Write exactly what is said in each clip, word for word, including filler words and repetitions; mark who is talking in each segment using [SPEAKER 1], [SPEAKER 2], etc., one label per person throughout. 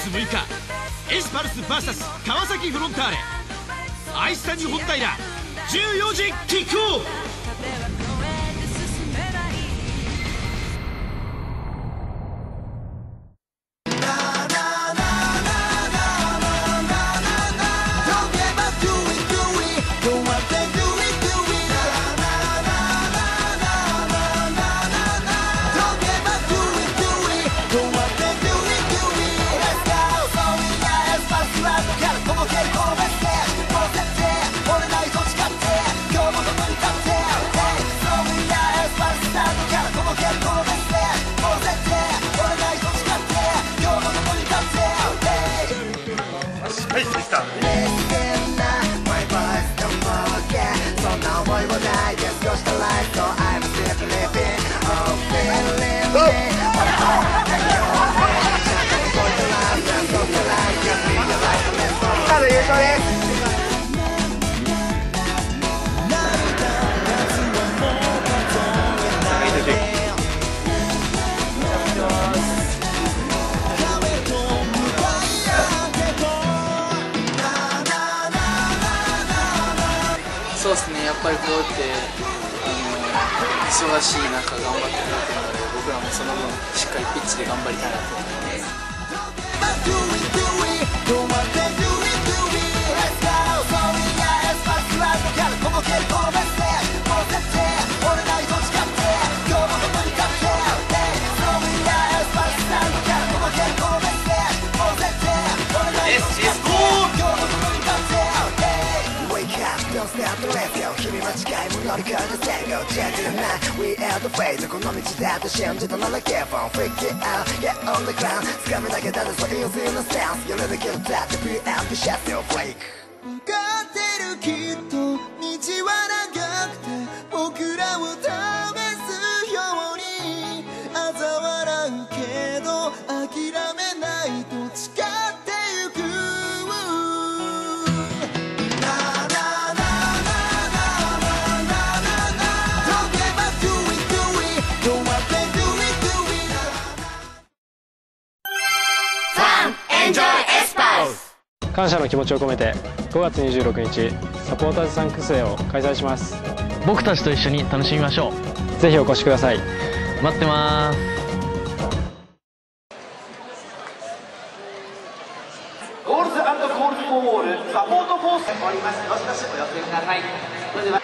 [SPEAKER 1] つむいかエスパルス ブイエス 川崎フロンターレ、愛知谷本平じゅうよじキックオフ。
[SPEAKER 2] そうですね、やっぱりこうやってあの忙しい中頑張ってくれてるので、僕らもその分しっかりピッチで頑張りたいなと思います。君間違いも乗り越えて成功チェンジがない We are the fate この道だと信じたなら Get on freak it out Get on the ground 掴むだけだとそういう風なスタンスやるだけのタッチ Be ambitious no flake 分かってるきっと道は長くて僕らを試すように嘲笑うけど諦めないと誓ってゆく
[SPEAKER 3] 感謝の気持ちを込めてごがつにじゅうろくにちサポーターズサンクスデーを開催します。
[SPEAKER 4] 僕たちと一緒に楽しみましょ
[SPEAKER 3] う。ぜひお越しください。
[SPEAKER 4] 待ってます。
[SPEAKER 1] ゴールズ&コールズフォーウォールサポートフォースおります。どしどしお寄せください。それでは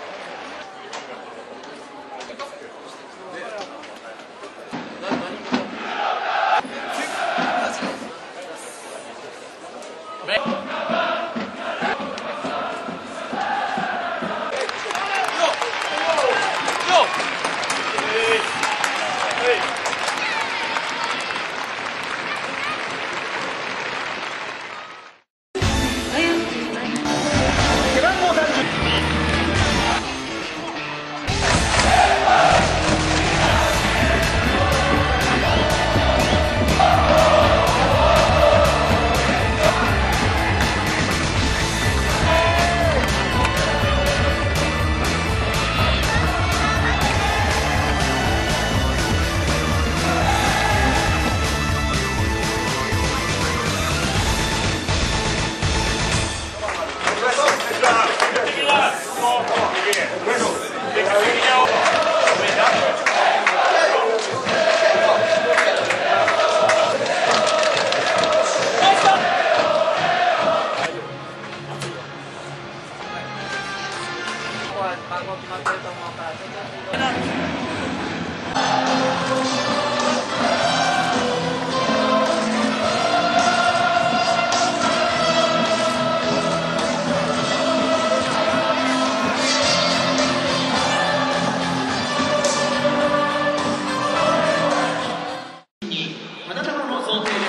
[SPEAKER 1] 番号決まってると思うから花束の贈呈です。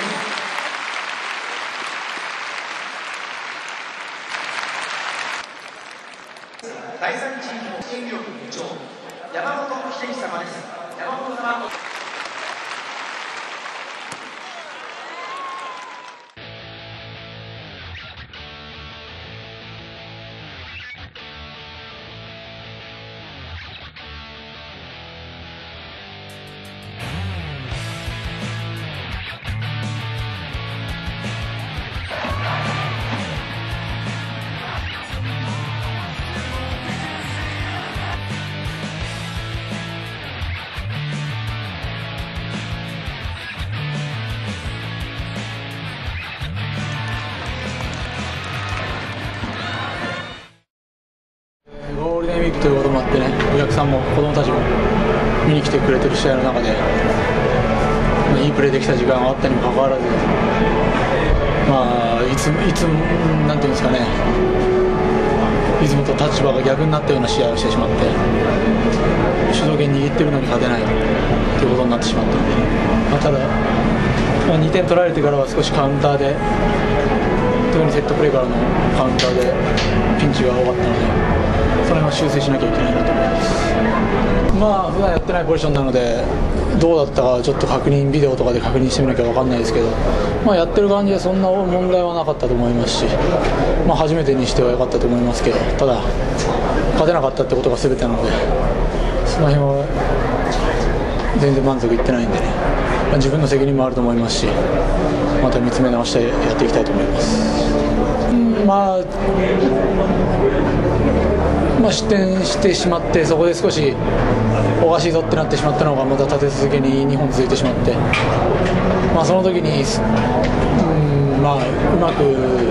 [SPEAKER 1] だいさんチームの戦力部長山本秀樹様です。山本様。
[SPEAKER 5] ゴールデンウィークということもあってね、お客さんも子供たちも見に来てくれてる試合の中で、まあ、いいプレーできた時間があったにもかかわらず、まあ、いついつなんていうんですかね、いつもと立場が逆になったような試合をしてしまって、主導権握ってるのに勝てないということになってしまったので、まあ、ただ、まあ、にてん取られてからは少しカウンターで、特にセットプレーからのカウンターでピンチが多かったので、その辺は修正しなきゃいけないなと思います。まあ普段やってないポジションなので、どうだったかちょっと確認、ビデオとかで確認してみなきゃ分かんないですけど、まあ、やってる感じでそんな問題はなかったと思いますし、まあ、初めてにしては良かったと思いますけど、ただ、勝てなかったってことが全てなので、その辺は全然満足いってないんでね、まあ、自分の責任もあると思いますし、また見つめ直してやっていきたいと思います。まあまあ、失点してしまって、そこで少しおかしいぞってなってしまったのがまた立て続けににほん続いてしまって、まあ、その時に、うん、まあ、うまく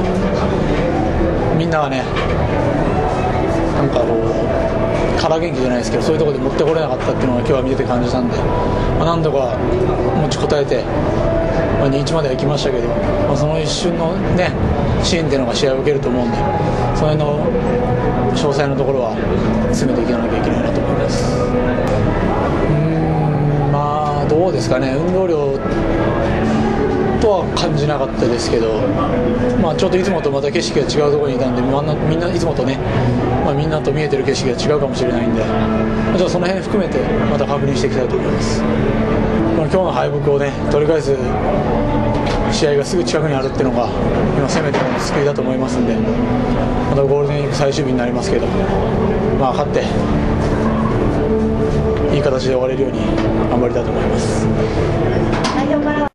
[SPEAKER 5] みんながね、なんかこう空元気じゃないですけど、そういうところで持ってこれなかったっていうのが今日は見てて感じたんで、まあ、何度か持ちこたえて、まあ、にたいいちまでは行きましたけど、まあ、その一瞬の、ね、シーンっていうのが試合を受けると思うんで、その辺の詳細のところは詰めていかなきゃいけないなと思います。うーん、まあどうですかね、運動量とは感じなかったですけど、まあ、ちょっといつもとまた景色が違うところにいたんで、みんな、みんないつもとね、まあ、みんなと見えてる景色が違うかもしれないんで、まあ、ちょっとその辺含めてまた確認していきたいと思います。まあ、今日の敗北をね取り返す試合がすぐ近くにあるっていうのが今せめての救いだと思いますんで、またゴールデンウィーク最終日になりますけど、まあ、勝っていい形で終われるように頑張りたいと思います。